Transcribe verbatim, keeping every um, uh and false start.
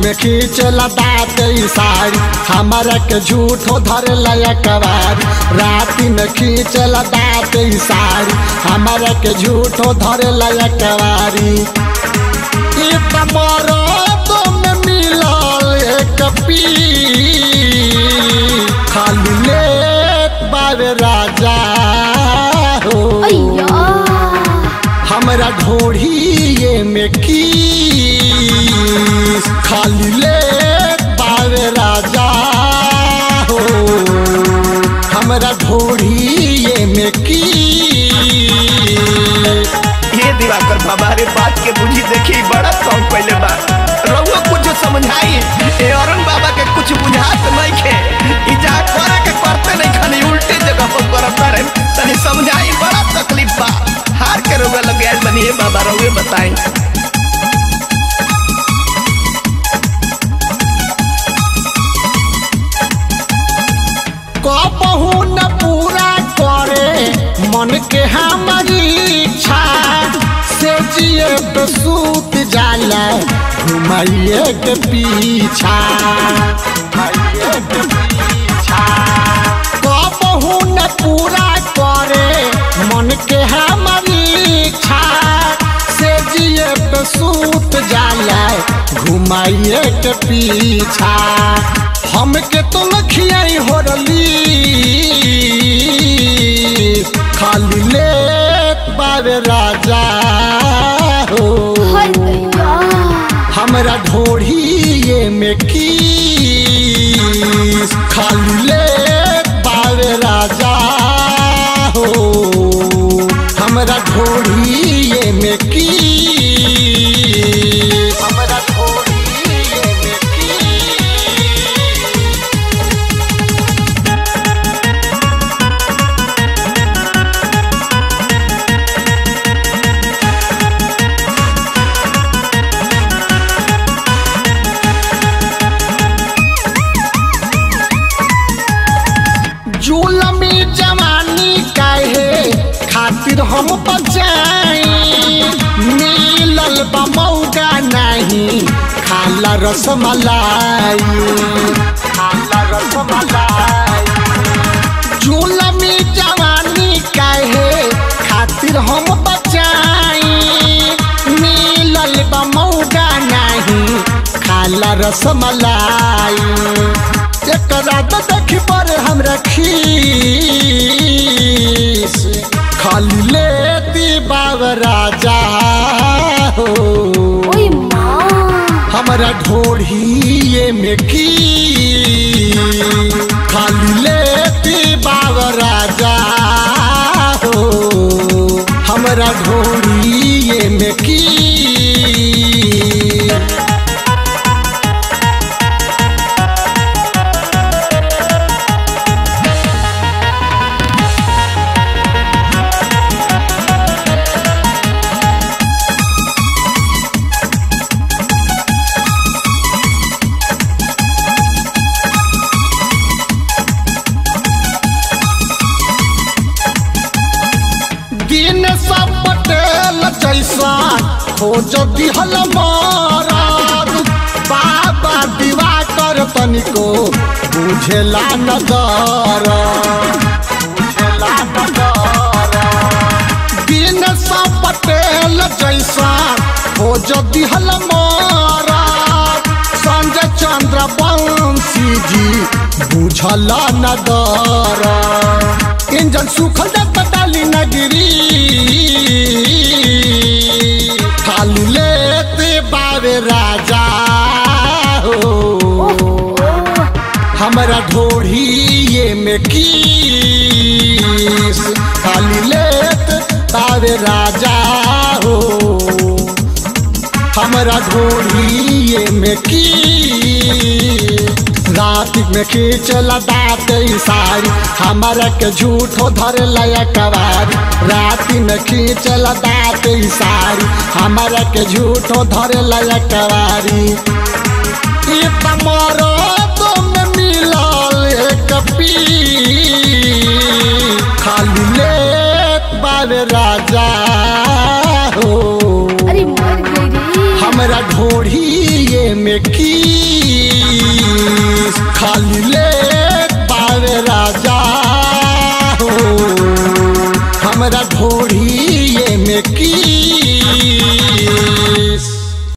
में खींचला दाँत साड़ी हमारा के झूठो धर लया कवारी। राति में खींचला दाँत साड़ी हमारा के झूठो धर लया कवारी। मरो तो में मिलल एक पी खाली ले बाबे राजा हो हमरा ढोढ़ी में की खाली ले बाबे राजा हो हमरा ढोढ़ी में की। ये दिवाकर बाबा रे बात के बुझी देखी बड़ा कौन पहले बात रहुआ कुछ समझाई ए औरंग बाबा के कुछ बुझात नहीं खे इजा करे के करते नहीं खाली उल्टे जगह पर करता रहे तनी समझाई बड़ा तकलीफ बा हार के रहुआ लग गया बनी बाबा रहुए बताई। कहू न पूरा करे मन के हमारी इच्छा से जिए तो सूत जाला घुमाइए के पीछा कहू न पूरा करे मन के हमारी इच्छा से जिए तो सूत जाला घुमाइए के पीछा। हमके तो लखियाई हो रली खाली ले बाबे राजा हो हमरा ढोढ़ी में की खाली ले बाबे राजा हो हमरा ढोढ़ी में की हमरा जुलमी जवानी काहे खातिर हम बचाई मिलल बा मौका नहीं खाला रसमलाई खाला रसमलाई। जुलमी जवानी काहे खातिर हम बचाई मिलल बा मौका नहीं खाला रसमलाई। एकरा तो देखी पर हम रखी खाली लेती बाबा राजा हो हमरा ढोढ़ी में की खाली लेती बाबा राजा हो हमरा ढोढ़ी में की। दिन सब पटेल जैसा खोज दिहल मारद बाबा दिवाकर तनिको बुझेला नजर बुझेला नजर। दिन सब पटेल जैसा खोज दिहल मारद संजय चंद्र वंशी जी बुझल नजर। इंजन सुखल डाली नगरी खाली लेते बाबे राजा हो हमरा ढोढ़ी में की खाली लेते बाबे राजा हो हमरा ढोढ़ी में की। रात में खींचला दाँत साड़ी हमारा के झूठो धर लया कवारी। राति में खींचला दाँत साड़ी हमारा के झूठो धर लया कवारी। मरो तो में मिलल एक पी खाली ले बाबे राजा हो हमरा ढोढ़ी में की खाली ले